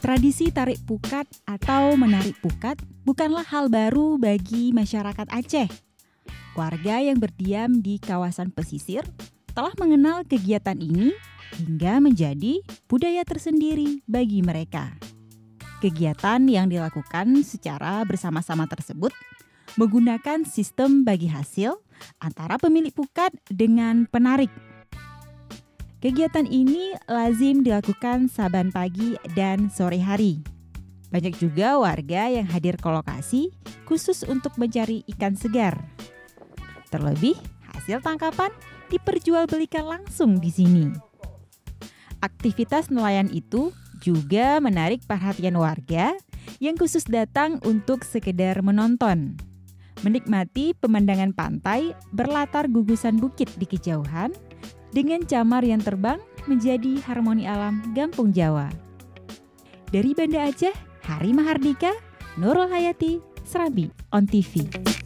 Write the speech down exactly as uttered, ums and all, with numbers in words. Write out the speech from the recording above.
Tradisi tarik pukat atau menarik pukat bukanlah hal baru bagi masyarakat Aceh. Warga yang berdiam di kawasan pesisir telah mengenal kegiatan ini hingga menjadi budaya tersendiri bagi mereka. Kegiatan yang dilakukan secara bersama-sama tersebut menggunakan sistem bagi hasil antara pemilik pukat dengan penarik. Kegiatan ini lazim dilakukan saban pagi dan sore hari. Banyak juga warga yang hadir ke lokasi khusus untuk mencari ikan segar. Terlebih, hasil tangkapan diperjualbelikan langsung di sini. Aktivitas nelayan itu juga menarik perhatian warga yang khusus datang untuk sekedar menonton. Menikmati pemandangan pantai berlatar gugusan bukit di kejauhan dengan camar yang terbang menjadi harmoni alam Gampung Jawa. Dari Banda Aceh, Hari Mahardika, Nurul Hayati, Serambi, On T V.